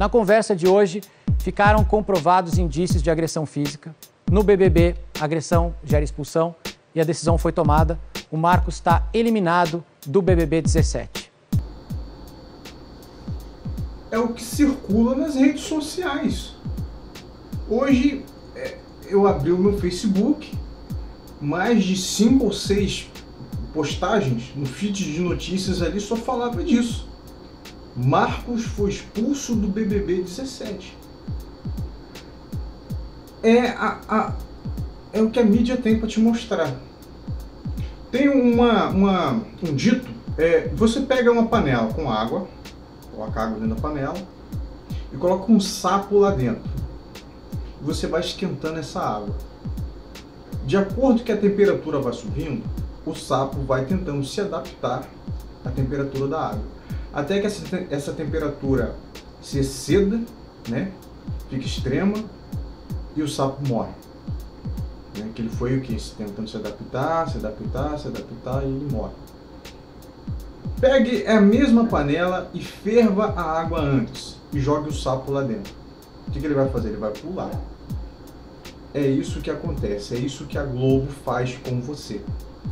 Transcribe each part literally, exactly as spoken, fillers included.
Na conversa de hoje, ficaram comprovados indícios de agressão física. No B B B, agressão gera expulsão e a decisão foi tomada. O Marcos está eliminado do B B B dezessete. É o que circula nas redes sociais. Hoje, é, eu abri o meu Facebook, mais de cinco ou seis postagens no feed de notícias ali só falava disso. Marcos foi expulso do B B B dezessete. É, a, a, é o que a mídia tem para te mostrar. Tem uma, uma, um dito, é, você pega uma panela com água, coloca água dentro da panela e coloca um sapo lá dentro. Você vai esquentando essa água. De acordo que a temperatura vai subindo, o sapo vai tentando se adaptar à temperatura da água. Até que essa, essa temperatura se exceda, né, fica extrema e o sapo morre. Né, que ele foi o que? Tentando se adaptar, se adaptar, se adaptar e ele morre. Pegue a mesma panela e ferva a água antes e jogue o sapo lá dentro. O que, que ele vai fazer? Ele vai pular. É isso que acontece, é isso que a Globo faz com você.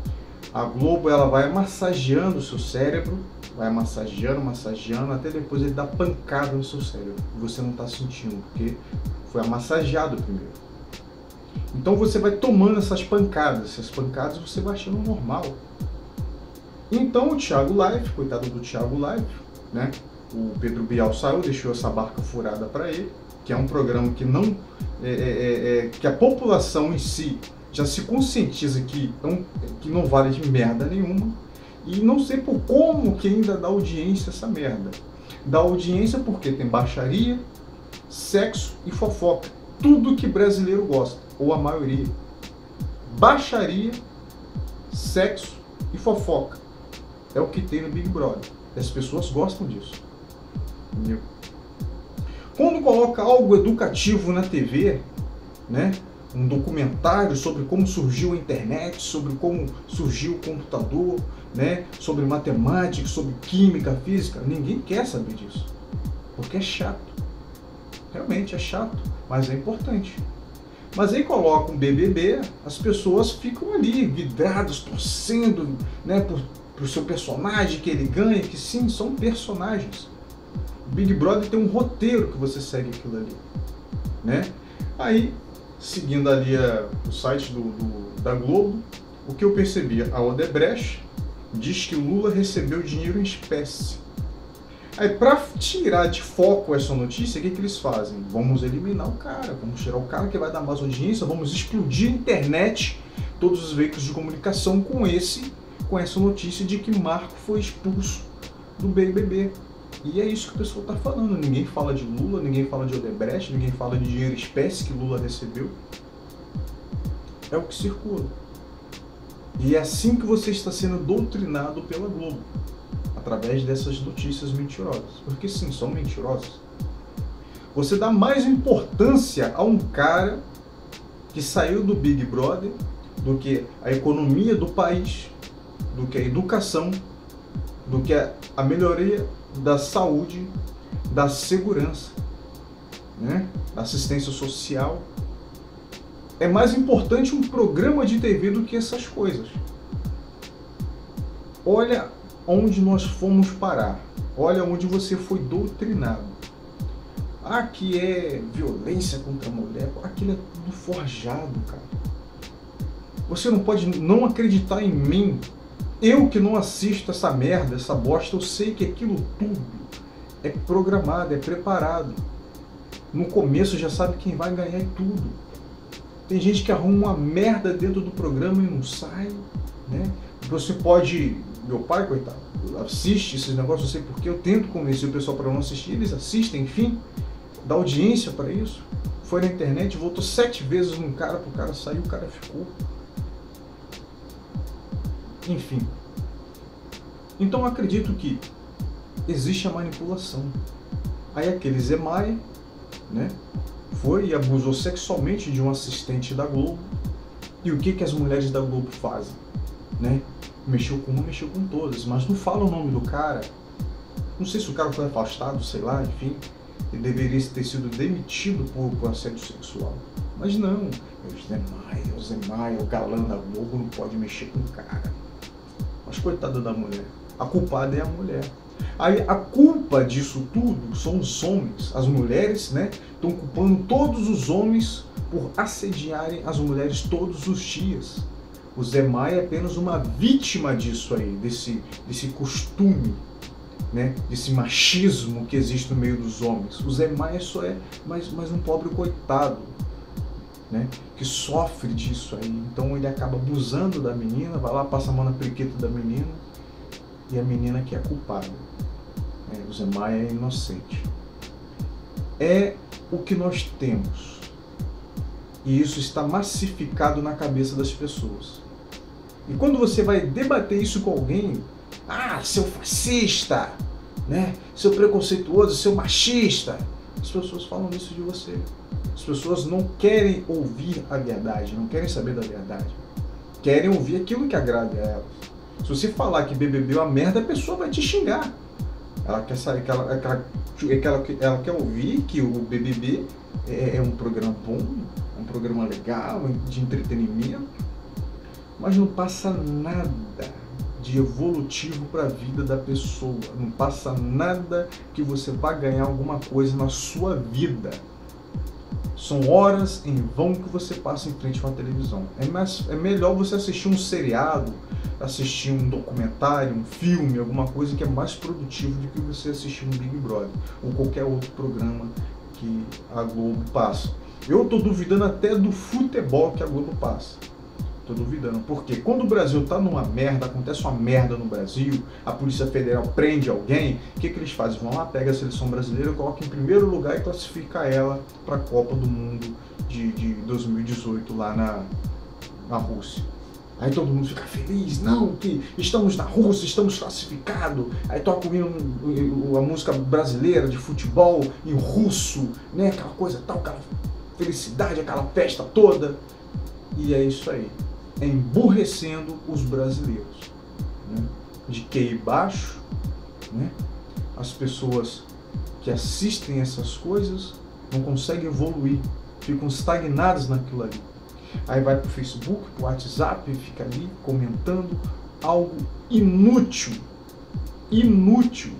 A Globo, ela vai massageando o seu cérebro, vai massageando, massageando, até depois ele dá pancada no seu cérebro. E você não está sentindo, porque foi amassageado primeiro. Então você vai tomando essas pancadas, essas pancadas você vai achando normal. Então o Thiago Life, coitado do Thiago Life, né? O Pedro Bial saiu, deixou essa barca furada para ele, que é um programa que não é, é, é, que a população em si já se conscientiza que não, que não vale de merda nenhuma, e não sei por como que ainda dá audiência essa merda. Dá audiência porque tem baixaria, sexo e fofoca. Tudo que brasileiro gosta, ou a maioria. Baixaria, sexo e fofoca. É o que tem no Big Brother. As pessoas gostam disso. Entendeu? Quando coloca algo educativo na T V, né? Um documentário sobre como surgiu a internet, sobre como surgiu o computador, né? Sobre matemática, sobre química, física, ninguém quer saber disso. Porque é chato. Realmente é chato, mas é importante. Mas aí coloca um B B B, as pessoas ficam ali, vidradas, torcendo, né, por, pro seu personagem, que ele ganha, que sim, são personagens. O Big Brother tem um roteiro que você segue aquilo ali, né? Aí, seguindo ali a, o site do, do, da Globo, o que eu percebi, a Odebrecht diz que o Lula recebeu dinheiro em espécie. Aí, para tirar de foco essa notícia, o que, que eles fazem? Vamos eliminar o cara, vamos tirar o cara que vai dar mais audiência, vamos explodir a internet, todos os veículos de comunicação com esse, com essa notícia de que Marco foi expulso do B B B. E é isso que o pessoal está falando. Ninguém fala de Lula, ninguém fala de Odebrecht, ninguém fala de dinheiro espécie que Lula recebeu. É o que circula. E é assim que você está sendo doutrinado pela Globo, através dessas notícias mentirosas. Porque sim, são mentirosas. Você dá mais importância a um cara que saiu do Big Brother do que a economia do país, do que a educação, do que a melhoria da saúde, da segurança, né? Da assistência social. É mais importante um programa de T V do que essas coisas. Olha onde nós fomos parar. Olha onde você foi doutrinado. Aqui é violência contra a mulher. Aquilo é tudo forjado, cara. Você não pode não acreditar em mim. Eu que não assisto essa merda, essa bosta, eu sei que aquilo tudo é programado, é preparado. No começo já sabe quem vai ganhar e tudo. Tem gente que arruma uma merda dentro do programa e não sai, né? Você pode... Meu pai, coitado, assiste esses negócios, eu sei porque eu tento convencer o pessoal para não assistir, eles assistem, enfim, dá audiência para isso. Foi na internet, voltou sete vezes num cara pro cara sair, o cara ficou. Enfim. Então eu acredito que existe a manipulação. Aí aquele Zé Maia, né, foi e abusou sexualmente de um assistente da Globo. E o que que as mulheres da Globo fazem? Né? Mexeu com uma, mexeu com todas, mas não fala o nome do cara. Não sei se o cara foi afastado, sei lá, enfim. Ele deveria ter sido demitido por, por assédio sexual. Mas não, é o Zé Maia, o Zé Maia, o galã da Globo, não pode mexer com o cara. Mas coitada da mulher, a culpada é a mulher. Aí a culpa disso tudo são os homens, as mulheres, né? Estão culpando todos os homens por assediarem as mulheres todos os dias. O Zé Maia é apenas uma vítima disso aí, desse, desse costume, né? Desse machismo que existe no meio dos homens. O Zé Maia só é mais, mais um pobre coitado, né? Que sofre disso aí. Então ele acaba abusando da menina, vai lá, passa a mão na periquita da menina e a menina que é culpada. É, o Zé Maia é inocente. É o que nós temos. E isso está massificado na cabeça das pessoas. E quando você vai debater isso com alguém, ah, seu fascista, né? Seu preconceituoso, seu machista, as pessoas falam isso de você. As pessoas não querem ouvir a verdade, não querem saber da verdade. Querem ouvir aquilo que agrada a elas. Se você falar que B B B é uma merda, a pessoa vai te xingar. Ela quer saber, que ela, ela, ela, ela quer ouvir que o B B B é, é um programa bom, um programa legal, de entretenimento, mas não passa nada de evolutivo para a vida da pessoa. Não passa nada que você vá ganhar alguma coisa na sua vida. São horas em vão que você passa em frente a uma televisão. É, mais, é melhor você assistir um seriado, assistir um documentário, um filme, alguma coisa que é mais produtivo do que você assistir um Big Brother ou qualquer outro programa que a Globo passa. Eu estou duvidando até do futebol que a Globo passa. Estou duvidando, porque quando o Brasil está numa merda, acontece uma merda no Brasil, a Polícia Federal prende alguém, o que, que eles fazem? Vão lá, pegam a seleção brasileira, colocam em primeiro lugar e classificam ela para a Copa do Mundo de, de dois mil e dezoito lá na, na Rússia. Aí todo mundo fica feliz, não, que estamos na Rússia, estamos classificados. Aí toca a música brasileira de futebol em russo, né? Aquela coisa tal, aquela felicidade, aquela festa toda. E é isso aí, emburrecendo os brasileiros, né? De Q I baixo, né? As pessoas que assistem essas coisas não conseguem evoluir, ficam estagnadas naquilo ali. Aí vai pro Facebook, pro WhatsApp, fica ali comentando algo inútil. Inútil.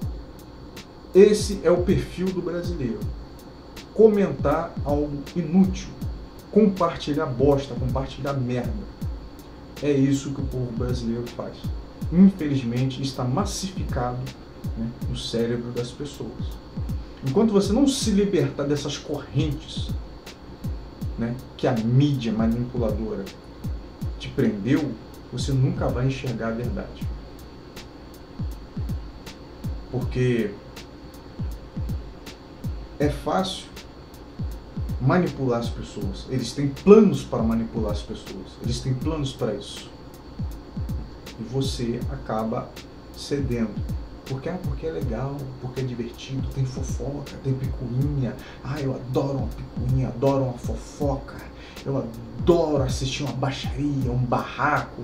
Esse é o perfil do brasileiro. Comentar algo inútil. Compartilhar bosta, compartilhar merda. É isso que o povo brasileiro faz. Infelizmente está massificado, né, no cérebro das pessoas. Enquanto você não se libertar dessas correntes, né, que a mídia manipuladora te prendeu, você nunca vai enxergar a verdade. Porque é fácil manipular as pessoas. Eles têm planos para manipular as pessoas. Eles têm planos para isso. E você acaba cedendo. Porque, ah, porque é legal, porque é divertido, tem fofoca, tem picuinha. Ah, eu adoro uma picuinha, adoro uma fofoca. Eu adoro assistir uma baixaria, um barraco.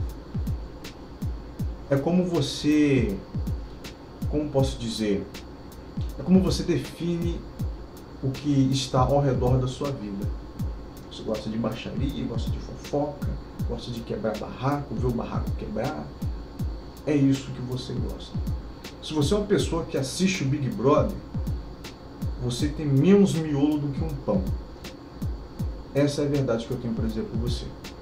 É como você... Como posso dizer? É como você define o que está ao redor da sua vida. Você gosta de baixaria, gosta de fofoca, gosta de quebrar barraco, ver o barraco quebrar. É isso que você gosta. Se você é uma pessoa que assiste o Big Brother, você tem menos miolo do que um pão. Essa é a verdade que eu tenho para dizer para você.